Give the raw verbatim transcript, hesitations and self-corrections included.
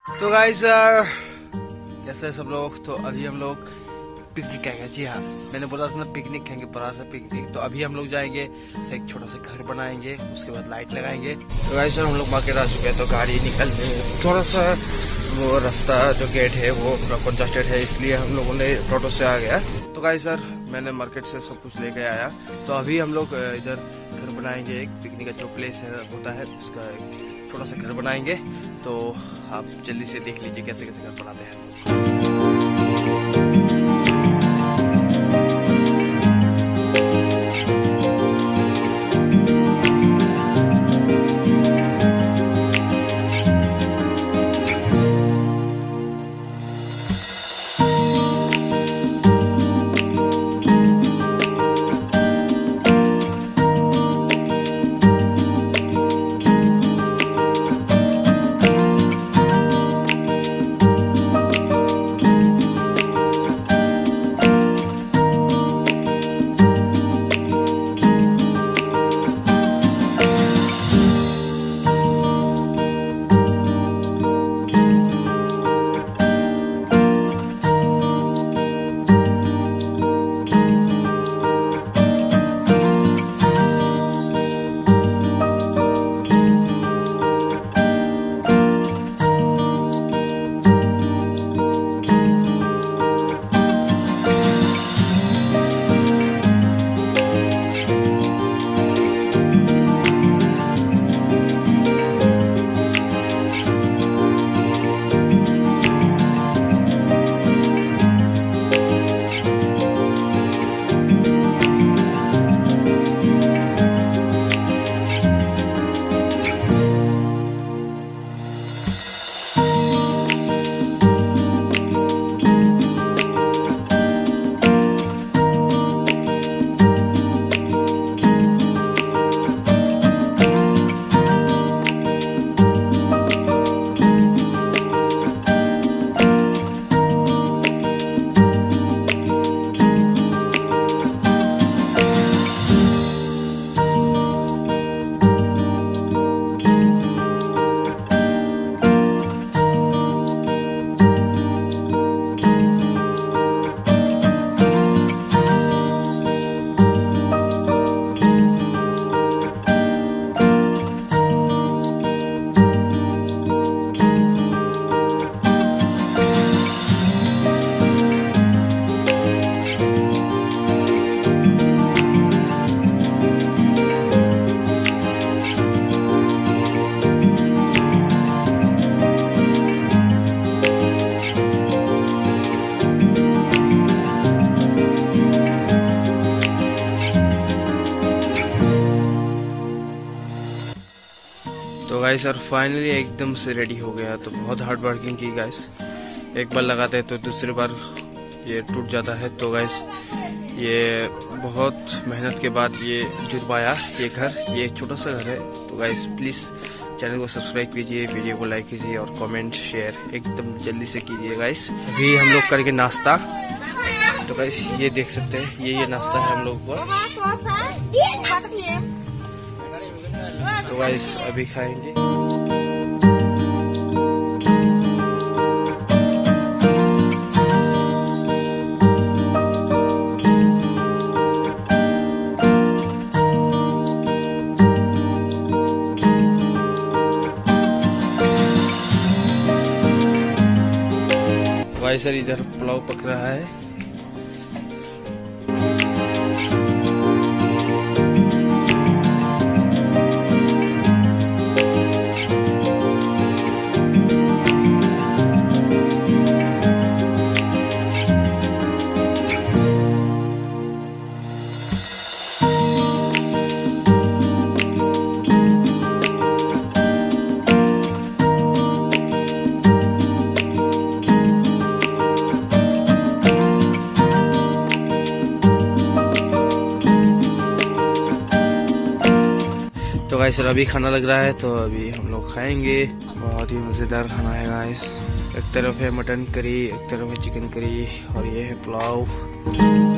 तो guys sir कैसे सब लोग। तो अभी हम लोग पिकनिक खाएंगे। जी हाँ, मैंने बोला था ना पिकनिक खाएंगे, बड़ा सा पिकनिक। तो अभी हम लोग जाएंगे, एक छोटा सा घर बनाएंगे, उसके बाद लाइट लगाएंगे। तो गाइस सर हम लोग मार्केट आ चुके हैं, तो गाड़ी निकल थोड़ा सा वो रास्ता जो गेट है वो थोड़ा कंजस्टेड है, इसलिए हम लोगों ने टोटो से आ गया। तो गाइस सर मैंने मार्केट से सब कुछ लेके आया। तो अभी हम लोग इधर घर बनाएंगे, एक पिकनिक का जो प्लेस है होता है उसका एक छोटा सा घर बनाएंगे। तो आप जल्दी से देख लीजिए कैसे कैसे घर बनाते हैं। तो गाइस सर फाइनली एकदम से रेडी हो गया। तो बहुत हार्ड वर्किंग की गाइस, एक बार लगाते हैं तो दूसरी बार ये टूट जाता है। तो गाइस ये बहुत मेहनत के बाद ये जुड़ पाया ये घर। ये एक छोटा सा घर है। तो गाइस प्लीज़ चैनल को सब्सक्राइब कीजिए, वीडियो को लाइक कीजिए और कमेंट शेयर एकदम जल्दी से कीजिए गाइस। अभी हम लोग करके नाश्ता। तो गाइस ये देख सकते हैं, ये ये नाश्ता है हम लोग को। तो गाइस अभी खाएंगे। गाइस सर इधर पुलाव पक रहा है। तो गाइस सर अभी खाना लग रहा है, तो अभी हम लोग खाएंगे। बहुत ही मज़ेदार खाना है गाइस। एक तरफ है मटन करी, एक तरफ है चिकन करी और ये है पुलाव।